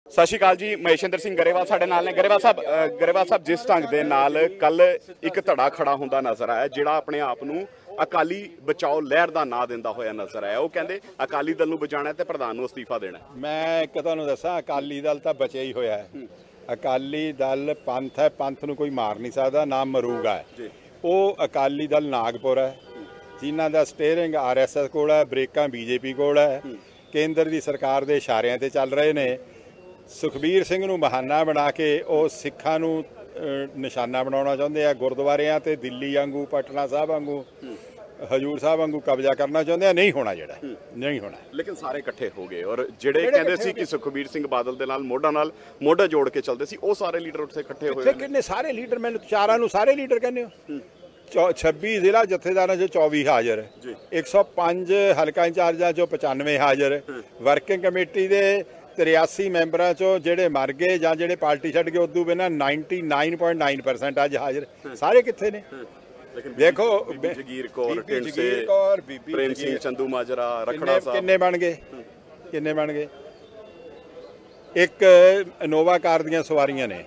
ਸਤਿ ਸ਼੍ਰੀ ਅਕਾਲ ਜੀ। ਮਹੇਸ਼ਿੰਦਰ ਸਿੰਘ ਗਰੇਵਾਲ ਸਾਡੇ ਨਾਲ ਨੇ। ਗਰੇਵਾਲ ਸਾਹਿਬ ਜਿਸ ਢੰਗ ਦੇ ਨਾਲ ਕੱਲ ਇੱਕ ਧੜਾ ਖੜਾ ਹੁੰਦਾ ਨਜ਼ਰ ਆਇਆ ਜਿਹੜਾ ਆਪਣੇ ਆਪ ਨੂੰ ਅਕਾਲੀ ਬਚਾਓ ਲਹਿਰ ਦਾ ਨਾਂ ਦਿੰਦਾ ਹੋਇਆ ਨਜ਼ਰ ਆਇਆ। ਉਹ ਕਹਿੰਦੇ ਅਕਾਲੀ ਦਲ ਨੂੰ ਬਚਾਉਣਾ ਤੇ ਪ੍ਰਧਾਨ ਨੂੰ ਅਸਤੀਫਾ ਦੇਣਾ। ਮੈਂ ਇੱਕ ਤੁਹਾਨੂੰ ਦੱਸਾਂ, ਅਕਾਲੀ ਦਲ ਤਾਂ ਬਚਿਆ ਹੀ ਹੋਇਆ ਹੈ। ਅਕਾਲੀ ਦਲ ਪੰਥ ਹੈ, ਪੰਥ ਨੂੰ ਕੋਈ ਮਾਰ ਨਹੀਂ ਸਕਦਾ, ਨਾ ਮਰੂਗਾ। ਉਹ ਅਕਾਲੀ ਦਲ ਨਾਗਪੁਰ ਹੈ ਜਿਨ੍ਹਾਂ ਦਾ ਸਟੀਅਰਿੰਗ RSS ਕੋਲ ਹੈ, ਬ੍ਰੇਕਾਂ BJP ਕੋਲ ਹੈ, ਕੇਂਦਰ ਦੀ ਸਰਕਾਰ ਦੇ ਇਸ਼ਾਰਿਆਂ ਤੇ ਚੱਲ ਰਹੇ ਨੇ। ਸੁਖਬੀਰ ਸਿੰਘ ਨੂੰ ਬਹਾਨਾ ਬਣਾ ਕੇ ਉਹ ਸਿੱਖਾਂ ਨੂੰ ਨਿਸ਼ਾਨਾ ਬਣਾਉਣਾ ਚਾਹੁੰਦੇ ਆ। ਗੁਰਦੁਆਰਿਆਂ ਤੇ ਦਿੱਲੀ ਵਾਂਗੂ, ਪਟਨਾ ਸਾਹਿਬ ਵਾਂਗੂ, ਹਜੂਰ ਸਾਹਿਬ ਵਾਂਗੂ ਕਬਜ਼ਾ ਕਰਨਾ ਚਾਹੁੰਦੇ ਆ। ਨਹੀਂ ਹੋਣਾ, ਜਿਹੜਾ ਨਹੀਂ ਹੋਣਾ। ਲੇਕਿਨ ਸਾਰੇ ਇਕੱਠੇ ਹੋ ਗਏ ਔਰ ਜਿਹੜੇ ਕਹਿੰਦੇ ਸੀ ਕਿ ਸੁਖਬੀਰ ਸਿੰਘ ਬਾਦਲ ਦੇ ਨਾਲ ਮੋਢਾ ਜੋੜ ਕੇ ਚੱਲਦੇ ਸੀ, ਉਹ ਸਾਰੇ ਲੀਡਰ ਉੱਥੇ ਇਕੱਠੇ ਹੋਏ। ਕਿੰਨੇ ਸਾਰੇ ਲੀਡਰ, ਮੈਨੂੰ ਚਾਰਾਂ ਨੂੰ ਸਾਰੇ ਲੀਡਰ ਕਹਿੰਦੇ ਹੋ। 26 ਜ਼ਿਲ੍ਹਾ ਜਥੇਦਾਰਾਂ 'ਚੋਂ 24 ਹਾਜ਼ਰ, 105 ਹਲਕਾ ਇੰਚਾਰਜਾਂ 'ਚੋਂ 95 ਹਾਜ਼ਰ, ਵਰਕਿੰਗ ਕਮੇਟੀ ਦੇ 83 ਮੈਂਬਰਾਂ 'ਚੋਂ ਜਿਹੜੇ ਮਰ ਗਏ ਜਾਂ ਜਿਹੜੇ ਪਾਰਟੀ ਛੱਡ ਗਏ ਉਦੋਂ ਬਿਨਾਂ 99.9% ਅੱਜ ਹਾਜ਼ਰ। ਸਾਰੇ ਕਿੱਥੇ ਨੇ? ਦੇਖੋ, ਜਗੀਰ ਕੌਰ, ਬੀਬੀ ਪ੍ਰੇਮ ਸਿੰਘ ਚੰਦੂਮਾਜਰਾ, ਰਖੜਾ ਸਾਹਿਬ ਕਿੰਨੇ ਬਣ ਗਏ? ਇੱਕ ਇਨੋਵਾ ਕਾਰ ਦੀਆਂ ਸਵਾਰੀਆਂ ਨੇ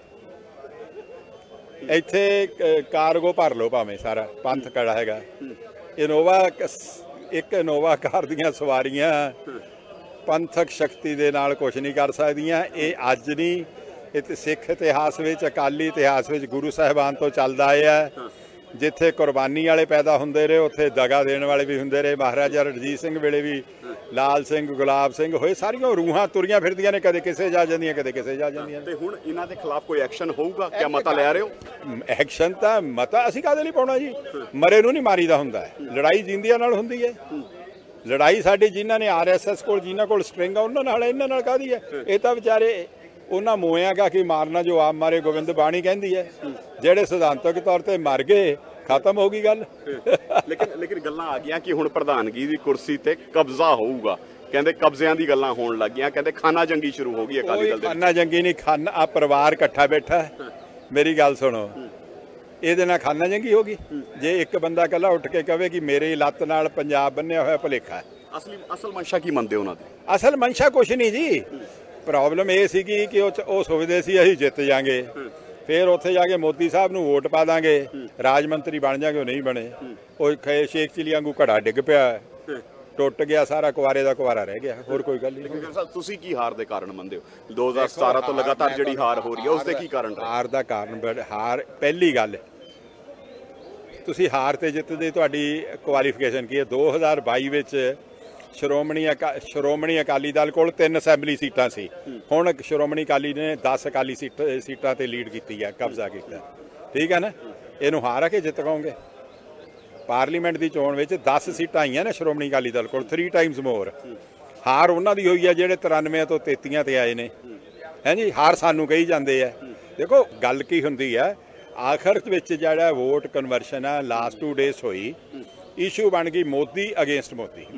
ਇੱਥੇ, ਕਾਰਗੋ ਭਰ ਲਓ ਭਾਵੇਂ, ਸਾਰਾ ਪੰਥ ਕੜਾ ਹੈਗਾ। ਇੱਕ ਇਨੋਵਾ ਕਾਰ ਦੀਆਂ ਸਵਾਰੀਆਂ ਪੰਥਕ ਸ਼ਕਤੀ ਦੇ ਨਾਲ ਕੁਝ ਨਹੀਂ ਕਰ ਸਕਦੀਆਂ। ਇਹ ਅੱਜ ਨਹੀਂ, ਇਹ ਸਿੱਖ ਇਤਿਹਾਸ ਵਿੱਚ, ਅਕਾਲੀ ਇਤਿਹਾਸ ਵਿੱਚ ਗੁਰੂ ਸਾਹਿਬਾਨ ਤੋਂ ਚੱਲਦਾ ਆਇਆ। ਜਿੱਥੇ ਕੁਰਬਾਨੀ ਵਾਲੇ ਪੈਦਾ ਹੁੰਦੇ ਰਹੇ ਉੱਥੇ ਦਗਾ ਦੇਣ ਵਾਲੇ ਵੀ ਹੁੰਦੇ ਰਹੇ। ਮਹਾਰਾਜਾ ਰਣਜੀਤ ਸਿੰਘ ਵੇਲੇ ਵੀ ਲਾਲ ਸਿੰਘ, ਗੁਲਾਬ ਸਿੰਘ ਹੋਏ, ਸਾਰੀਆਂ ਰੂਹਾਂ ਤੁਰੀਆਂ ਫਿਰਦੀਆਂ ਨੇ, ਕਦੇ ਕਿਸੇ ਜਾ ਜਾਂਦੀਆਂ, ਕਦੇ ਕਿਸੇ ਜਾ ਜਾਂਦੀਆਂ। ਤੇ ਹੁਣ ਇਹਨਾਂ ਦੇ ਖਿਲਾਫ ਕੋਈ ਐਕਸ਼ਨ ਹੋਊਗਾ? ਕਿਆ ਮਤਾ ਲੈ ਰਹੇ ਹੋ? ਐਕਸ਼ਨ ਤਾਂ ਮਤਾ ਅਸੀਂ ਕਾਹਦੇ ਲਈ ਪਾਉਣਾ ਜੀ? ਮਰੇ ਨੂੰ ਨਹੀਂ ਮਾਰੀਦਾ ਹੁੰਦਾ, ਲੜਾਈ ਜਿੰਦਿਆਂ ਨਾਲ ਹੁੰਦੀ ਹੈ। ਲੜਾਈ ਸਾਡੀ ਜਿਨ੍ਹਾਂ ਨੇ RSS ਕੋਲ, ਜਿਨ੍ਹਾਂ ਕੋਲ ਸਟਰਿੰਗ ਆ, ਉਹਨਾਂ ਨਾਲ। ਇਹਨਾਂ ਨਾਲ ਕਾਹਦੀ ਹੈ? ਇਹ ਤਾਂ ਵਿਚਾਰੇ ਉਹਨਾਂ ਮੋਇਆਂ ਗਾ ਕਿ ਮਾਰਨਾ ਜੋ ਆਪ ਮਾਰੇ, ਗੋਬਿੰਦ ਬਾਣੀ ਕਹਿੰਦੀ ਹੈ। ਜਿਹੜੇ ਸਿਧਾਂਤਕ ਤੌਰ ਤੇ ਮਰ ਗਏ, ਖਤਮ ਹੋ ਗਈ ਗੱਲ। ਲੇਕਿਨ ਗੱਲਾਂ ਆ ਗਈਆਂ ਕਿ ਹੁਣ ਪ੍ਰਧਾਨਗੀ ਦੀ ਕੁਰਸੀ ਤੇ ਕਬਜ਼ਾ ਹੋਊਗਾ। ਕਹਿੰਦੇ ਕਬਜ਼ਿਆਂ ਦੀ ਗੱਲਾਂ ਹੋਣ ਲੱਗ ਗਈਆਂ। ਕਹਿੰਦੇ ਖਾਨਾ ਜੰਗੀ ਸ਼ੁਰੂ ਹੋ ਗਈ ਅਕਾਲੀ ਦਲ ਦੇ। ਖਾਨਾ ਜੰਗੀ ਨਹੀਂ, ਆ ਪਰਿਵਾਰ ਇਕੱਠਾ ਬੈਠਾ। ਮੇਰੀ ਗੱਲ ਸੁਣੋ, ਇਹਦੇ ਨਾਲ ਖਾਨਾ ਜੰਗੀ ਹੋ ਗਈ? ਜੇ ਇੱਕ ਬੰਦਾ ਇਕੱਲਾ ਉੱਠ ਕੇ ਕਹੇ ਕਿ ਮੇਰੀ ਲੱਤ ਨਾਲ ਪੰਜਾਬ ਬੰਨਿਆ ਹੋਇਆ ਭੁਲੇਖਾ। ਅਸਲ ਮਨਸ਼ਾ ਕੀ ਮੰਨਦੇ ਉਹਨਾਂ ਦੀ? ਅਸਲ ਮਨਸ਼ਾ ਕੁਛ ਨਹੀਂ ਜੀ। ਪ੍ਰੋਬਲਮ ਇਹ ਸੀਗੀ ਕਿ ਉਹ ਸੋਚਦੇ ਸੀ ਅਸੀਂ ਜਿੱਤ ਜਾਾਂਗੇ, ਫਿਰ ਉੱਥੇ ਜਾ ਕੇ ਮੋਦੀ ਸਾਹਿਬ ਨੂੰ ਵੋਟ ਪਾ ਦਾਂਗੇ, ਰਾਜ ਮੰਤਰੀ ਬਣ ਜਾਗੇ। ਉਹ ਨਹੀਂ ਬਣੇ। ਉਹ ਸ਼ੇਖ ਚਿਲੀ ਵਾਂਗੂ ਘੜਾ ਡਿੱਗ ਪਿਆ, ਟੁੱਟ ਗਿਆ ਸਾਰਾ, ਕੁਆਰੇ ਦਾ ਕੁਆਰਾ ਰਹਿ ਗਿਆ। ਹੋਰ ਕੋਈ ਗੱਲ ਨਹੀਂ। ਤੁਸੀਂ ਕੀ ਹਾਰ ਦੇ ਕਾਰਨ ਮੰਨਦੇ ਹੋ? 2017 ਤੋਂ ਲਗਾਤਾਰ ਜਿਹੜੀ ਹਾਰ ਹੋ ਰਹੀ ਹੈ, ਉਸ ਦੇ ਕੀ ਕਾਰਨ? ਹਾਰ ਦਾ ਕਾਰਨ, ਪਹਿਲੀ ਗੱਲ, ਤੁਸੀਂ ਹਾਰ ਤੇ ਜਿੱਤ ਦੀ ਤੁਹਾਡੀ ਕੁਆਲੀਫਿਕੇਸ਼ਨ ਕੀ ਹੈ? 2022 ਵਿੱਚ ਸ਼੍ਰੋਮਣੀ ਅਕਾਲੀ ਦਲ ਕੋਲ 3 ਅਸੈਂਬਲੀ ਸੀਟਾਂ ਸੀ। ਹੁਣ ਸ਼੍ਰੋਮਣੀ ਅਕਾਲੀ ਨੇ 10 ਅਕਾਲੀ ਸੀਟਾਂ ਤੇ ਲੀਡ ਕੀਤੀ ਹੈ, ਕਬਜ਼ਾ ਕੀਤਾ। ਠੀਕ ਹੈ ਨਾ? ਇਹਨੂੰ ਹਾਰ ਆ ਕੇ ਜਿੱਤ ਕਹੋਗੇ? ਪਾਰਲੀਮੈਂਟ ਦੀ ਚੋਣ ਵਿੱਚ 10 ਸੀਟਾਂ ਆਈਆਂ ਨੇ ਸ਼੍ਰੋਮਣੀ ਅਕਾਲੀ ਦਲ ਕੋਲ, 3 ਟਾਈਮਸ ਮੋਰ। ਹਾਰ ਉਹਨਾਂ ਦੀ ਹੋਈ ਹੈ ਜਿਹੜੇ 93 ਤੋਂ 33 ਤੇ ਆਏ ਨੇ। ਹੈ ਜੀ, ਹਾਰ ਸਾਨੂੰ ਕਹੀ ਜਾਂਦੇ ਆ। ਦੇਖੋ ਗੱਲ ਕੀ ਹੁੰਦੀ ਹੈ, ਆਖਰ ਵਿੱਚ ਜਿਹੜਾ ਵੋਟ ਕਨਵਰਸ਼ਨ ਹੈ ਲਾਸਟ 2 ਡੇਜ਼ ਹੋਈ, ਇਸ਼ੂ ਬਣ ਗਈ ਮੋਦੀ ਅਗੇਂਸਟ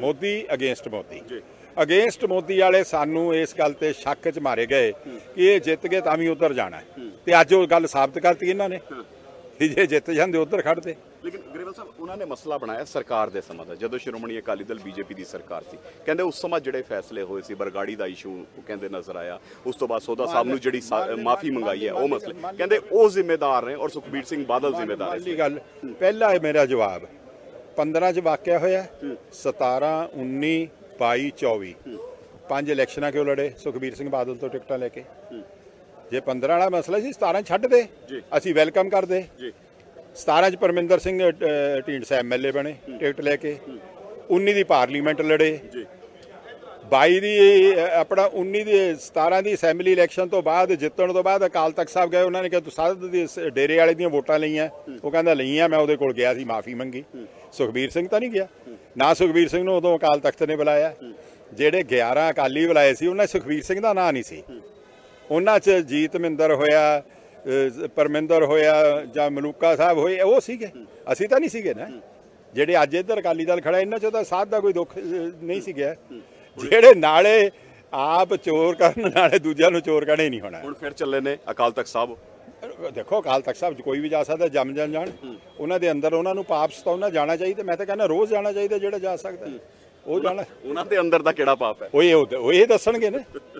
ਮੋਦੀ ਵਾਲੇ ਸਾਨੂੰ ਇਸ ਗੱਲ ਤੇ ਸ਼ੱਕ 'ਚ ਮਾਰੇ ਗਏ ਕਿ ਇਹ ਜਿੱਤ ਗਏ ਤਾਂ ਵੀ ਉੱਧਰ ਜਾਣਾ। ਤੇ ਅੱਜ ਉਹ ਗੱਲ ਸਾਬਤ ਕਰਤੀ ਇਹਨਾਂ ਨੇ ਕਿ ਜੇ ਜਿੱਤ ਜਾਂਦੇ ਉੱਧਰ ਖੜਦੇ। ਲੇਕਿਨ ਗਰੇਵਾਲ ਸਾਹਿਬ, ਉਹਨਾਂ ਨੇ ਮਸਲਾ ਬਣਾਇਆ ਸਰਕਾਰ ਦੇ ਸਮਾਂ ਦਾ, ਜਦੋਂ ਸ਼੍ਰੋਮਣੀ ਅਕਾਲੀ ਦਲ BJP ਦੀ ਸਰਕਾਰ ਸੀ। ਕਹਿੰਦੇ ਉਸ ਸਮਾਂ ਜਿਹੜੇ ਫੈਸਲੇ ਹੋਏ ਸੀ, ਬਰਗਾੜੀ ਦਾ ਇਸ਼ੂ ਉਹ ਕਹਿੰਦੇ ਨਜ਼ਰ ਆਇਆ। ਉਸ ਤੋਂ ਬਾਅਦ ਸੋਦਾ ਸਾਹਿਬ ਨੂੰ ਜਿਹੜੀ ਮਾਫੀ ਮੰਗਾਈ ਹੈ, ਉਹ ਮਸਲੇ ਕਹਿੰਦੇ ਉਹ ਜ਼ਿੰਮੇਦਾਰ ਨੇ ਔਰ ਸੁਖਬੀਰ ਸਿੰਘ ਬਾਦਲ ਜ਼ਿੰਮੇਦਾਰ ਹੈ। ਗੱਲ ਪਹਿਲਾ ਹੈ ਮੇਰਾ ਜਵਾਬ, 15 'ਚ ਵਾਕਿਆ ਹੋਇਆ, 17, 19, 22, 24 5 ਇਲੈਕਸ਼ਨਾਂ ਕਿਉਂ ਲੜੇ ਸੁਖਬੀਰ ਸਿੰਘ ਬਾਦਲ ਤੋਂ ਟਿਕਟਾਂ ਲੈ ਕੇ? ਜੇ 15 ਵਾਲਾ ਮਸਲਾ ਸੀ, 17 ਛੱਡ ਦੇ, ਅਸੀਂ ਵੈਲਕਮ ਕਰਦੇ। 17 'ਚ ਪਰਮਿੰਦਰ ਸਿੰਘ ਢੀਂਡਸਾ MLA ਬਣੇ ਟਿਕਟ ਲੈ ਕੇ। 19 ਦੀ ਪਾਰਲੀਮੈਂਟ ਲੜੇ। 22 ਦੀ ਆਪਣਾ 19 ਦੀ 17 ਦੀ ਅਸੈਂਬਲੀ ਇਲੈਕਸ਼ਨ ਤੋਂ ਬਾਅਦ, ਜਿੱਤਣ ਤੋਂ ਬਾਅਦ ਅਕਾਲ ਤਖਤ ਸਾਹਿਬ ਗਏ। ਉਹਨਾਂ ਨੇ ਕਿਹਾ ਤੂੰ ਸਾਧ ਦੀ ਡੇਰੇ ਵਾਲੇ ਦੀਆਂ ਵੋਟਾਂ ਲਈਆਂ? ਉਹ ਕਹਿੰਦਾ ਲਈਆਂ, ਮੈਂ ਉਹਦੇ ਕੋਲ ਗਿਆ ਸੀ, ਮਾਫੀ ਮੰਗੀ। ਸੁਖਬੀਰ ਸਿੰਘ ਤਾਂ ਨਹੀਂ ਗਿਆ ਨਾ। ਸੁਖਬੀਰ ਸਿੰਘ ਨੂੰ ਉਦੋਂ ਅਕਾਲ ਤਖਤ ਨੇ ਬੁਲਾਇਆ। ਜਿਹੜੇ 11 ਅਕਾਲੀ ਬੁਲਾਏ ਸੀ, ਉਹਨਾਂ 'ਚ ਸੁਖਬੀਰ ਸਿੰਘ ਦਾ ਨਾਂ ਨਹੀਂ ਸੀ। ਉਹਨਾਂ 'ਚ ਜੀਤ ਮਿੰਦਰ ਹੋਇਆ, ਪਰਮਿੰਦਰ ਹੋਇਆ ਜਾਂ ਮਲੂਕਾ ਸਾਹਿਬ ਹੋਏ, ਉਹ ਸੀਗੇ। ਅਸੀਂ ਤਾਂ ਨਹੀਂ ਸੀਗੇ ਨਾ। ਜਿਹੜੇ ਅੱਜ ਇੱਧਰ ਅਕਾਲੀ ਦਲ ਖੜਾ, ਇਹਨਾਂ 'ਚੋਂ ਤਾਂ ਸਾਧ ਦਾ ਕੋਈ ਦੁੱਖ ਨਹੀਂ ਸੀ ਗਿਆ। ਜਿਹੜੇ ਨਾਲੇ ਆਪ ਚੋਰ ਕਰਨ, ਨਾਲੇ ਦੂਜਿਆਂ ਨੂੰ ਚੋਰ ਕਰਨੇ ਨਹੀਂ ਹੋਣਾ। ਹੁਣ ਫਿਰ ਚੱਲੇ ਨੇ ਅਕਾਲ ਤਖਤ ਸਾਹਿਬ। ਦੇਖੋ, ਅਕਾਲ ਤਖਤ ਸਾਹਿਬ ਕੋਈ ਵੀ ਜਾ ਸਕਦਾ, ਜੰਮ ਜਾਣ। ਉਹਨਾਂ ਦੇ ਅੰਦਰ ਉਹਨਾਂ ਨੂੰ ਪਾਪ ਸਤਾਉਣਾ ਜਾਣਾ ਚਾਹੀਦਾ। ਮੈਂ ਤਾਂ ਕਹਿੰਦਾ ਰੋਜ਼ ਜਾਣਾ ਚਾਹੀਦਾ ਜਿਹੜਾ ਜਾ ਸਕਦਾ। ਉਹ ਜਾਣਾ। ਉਹਨਾਂ ਦੇ ਅੰਦਰ ਦਾ ਕਿਹੜਾ ਪਾਪ ਹੈ? ਉਹ ਇਹ ਦੱਸਣਗੇ ਨਾ।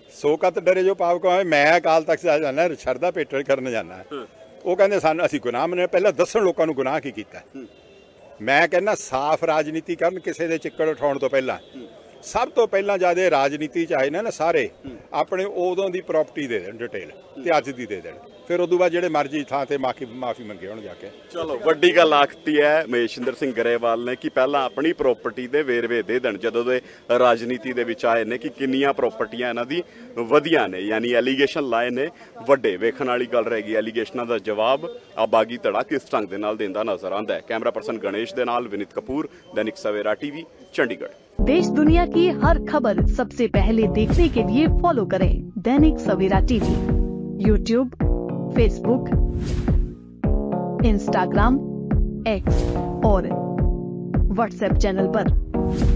ਸੋ ਕਤ ਡਰੇ ਜੋ ਪਾਪ ਕੋ ਮੈਂ ਅਕਾਲ ਤਖਤ ਸਾਹਿਬ ਜਾਣਾ ਸ਼ਰਧਾ ਭੇਟ ਕਰਨ ਜਾਣਾ। ਉਹ ਕਹਿੰਦੇ ਸਾਨੂੰ ਅਸੀਂ ਗੁਨਾਹ ਮੰਨੇ, ਪਹਿਲਾਂ ਦੱਸਣ ਲੋਕਾਂ ਨੂੰ ਗੁਨਾਹ ਕੀ ਕੀਤਾ। ਮੈਂ ਕਹਿੰਦਾ ਸਾਫ਼ ਰਾਜਨੀਤੀ ਕਰਨ, ਕਿਸੇ ਦੇ ਚਿੱਕੜ ਉਠਾਉਣ ਤੋਂ ਪਹਿਲਾਂ। ਸਭ ਤੋਂ ਪਹਿਲਾਂ ਜਦ ਇਹ ਰਾਜਨੀਤੀ ਚ ਆਏ ਨਾ ਸਾਰੇ ਆਪਣੇ ਉਦੋਂ ਦੀ ਪ੍ਰਾਪਰਟੀ ਦੇ ਦੇਣ ਡਿਟੇਲ ਤੇ ਅੱਜ ਦੀ ਦੇ ਦੇਣ, ਫਿਰ ਉਦੋਂ ਬਾਅਦ ਜਿਹੜੇ ਮਰਜ਼ੀ ਥਾਂ ਤੇ ਮਾਫੀ ਮੰਗੇ ਹੁਣ ਜਾ ਕੇ। ਚਲੋ ਵੱਡੀ ਗੱਲ ਆਖਤੀ ਹੈ ਮਹੇਸ਼ਿੰਦਰ ਸਿੰਘ ਗਰੇਵਾਲ ਨੇ ਕਿ ਪਹਿਲਾਂ ਆਪਣੀ ਪ੍ਰਾਪਰਟੀ ਦੇ ਵੇਰਵੇ ਦੇ ਦੇਣ। ਜਦੋਂ ਦੇ ਰਾਜਨੀਤੀ ਦੇ ਵਿੱਚ ਆਏ ਨੇ ਕਿ ਕਿੰਨੀਆਂ ਪ੍ਰਾਪਰਟੀਆਂ ਇਹਨਾਂ ਦੀ ਵਧੀਆਂ ਨੇ, ਯਾਨੀ ਐਲੀਗੇਸ਼ਨ ਲਾਏ ਨੇ ਵੱਡੇ। ਵੇਖਣ ਵਾਲੀ ਗੱਲ ਰਹੇਗੀ ਐਲੀਗੇਸ਼ਨਾਂ ਦਾ ਜਵਾਬ ਆ ਬਾਗੀ ਧੜਾ ਕਿਸ ਢੰਗ ਦੇ ਨਾਲ ਦਿੰਦਾ ਨਜ਼ਰ ਆਉਂਦਾ ਹੈ। ਕੈਮਰਾ ਪਰਸਨ ਗਣੇਸ਼ ਦੇ ਨਾਲ ਵਿਨੀਤ ਕपूर, दैनिक सवेरा टीवी, चंडीगढ़। देश दुनिया की हर खबर सबसे पहले देखने के लिए फॉलो करें Dainik Savera TV, YouTube, Facebook, Instagram, X और व्हाट्सएप चैनल पर।